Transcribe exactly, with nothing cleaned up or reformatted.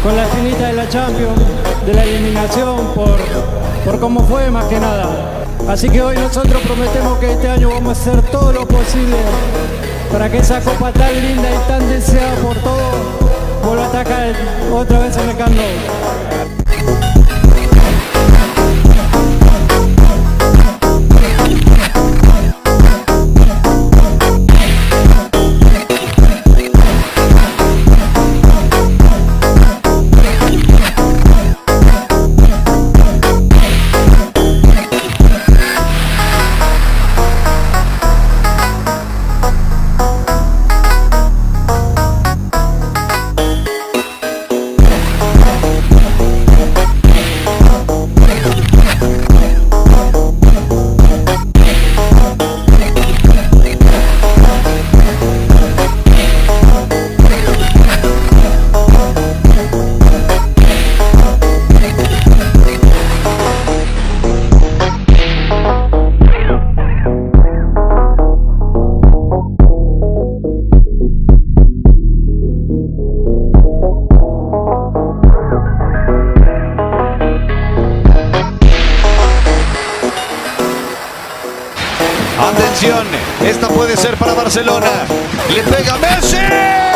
con la espinita de la Champions, de la eliminación, por, por cómo fue más que nada. Así que hoy nosotros prometemos que este año vamos a hacer todo lo posible para que esa copa tan linda y tan deseada por todos vuelva a atacar otra vez en el Camp Nou. Atención, esta puede ser para Barcelona. Le pega Messi.